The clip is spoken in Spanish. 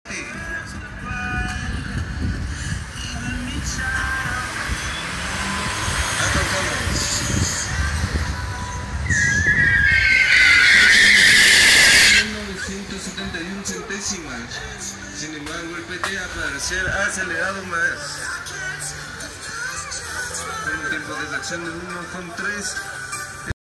centésimas. Sin embargo, el PT aparecer ha acelerado más con un tiempo de reacción de 1,3.